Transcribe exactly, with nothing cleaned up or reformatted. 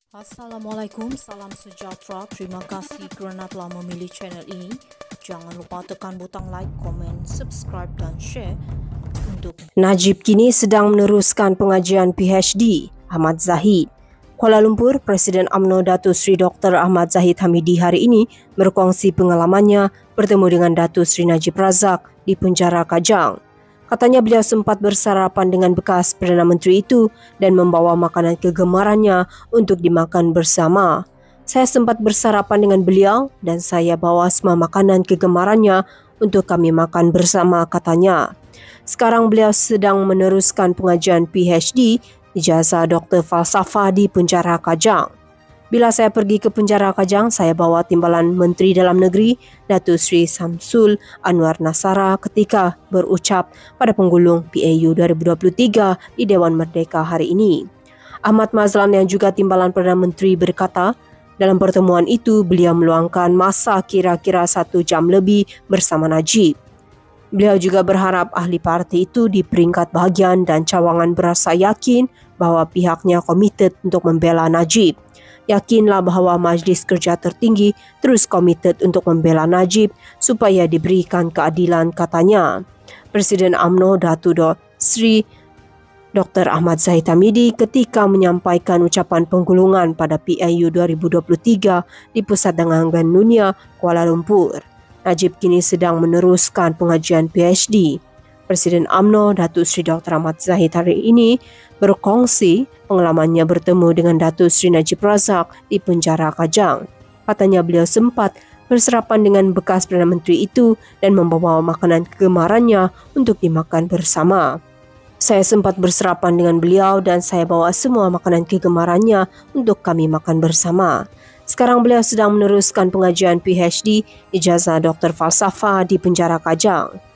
Assalamualaikum, salam sejahtera. Terima kasih kerana telah memilih channel ini. Jangan lupa tekan butang like, komen, subscribe dan share untuk Najib kini sedang meneruskan pengajian P H D. Ahmad Zahid. Kuala Lumpur, Presiden U M N O Datuk Seri Doktor Ahmad Zahid Hamidi hari ini berkongsi pengalamannya bertemu dengan Datuk Seri Najib Razak di penjara Kajang. Katanya beliau sempat bersarapan dengan bekas Perdana Menteri itu dan membawa makanan kegemarannya untuk dimakan bersama. Saya sempat bersarapan dengan beliau dan saya bawa semua makanan kegemarannya untuk kami makan bersama, katanya. Sekarang beliau sedang meneruskan pengajian P H D ijazah Doktor Falsafah di penjara Kajang. Bila saya pergi ke penjara Kajang, saya bawa timbalan Menteri Dalam Negeri Datuk Seri Samsul Anwar Nasara ketika berucap pada penggulung P A U dua ribu dua puluh tiga di Dewan Merdeka hari ini. Ahmad Mazlan yang juga timbalan Perdana Menteri berkata, dalam pertemuan itu beliau meluangkan masa kira-kira satu jam lebih bersama Najib. Beliau juga berharap ahli parti itu di peringkat bahagian dan cawangan berasa yakin bahawa pihaknya komited untuk membela Najib. Yakinlah bahawa Majlis Kerja Tertinggi terus komited untuk membela Najib supaya diberikan keadilan, katanya. Presiden U M N O Datuk Seri Doktor Ahmad Zahid Hamidi ketika menyampaikan ucapan penggulungan pada P A U dua ribu dua puluh tiga di Pusat Dagangan Dunia, Kuala Lumpur. Najib kini sedang meneruskan pengajian P H D. Presiden U M N O Datuk Seri Doktor Ahmad Zahid hari ini berkongsi pengalamannya bertemu dengan Datuk Seri Najib Razak di penjara Kajang. Katanya beliau sempat bersarapan dengan bekas Perdana Menteri itu dan membawa makanan kegemarannya untuk dimakan bersama. Saya sempat bersarapan dengan beliau dan saya bawa semua makanan kegemarannya untuk kami makan bersama. Sekarang beliau sedang meneruskan pengajian P H D ijazah Doktor Falsafah di penjara Kajang.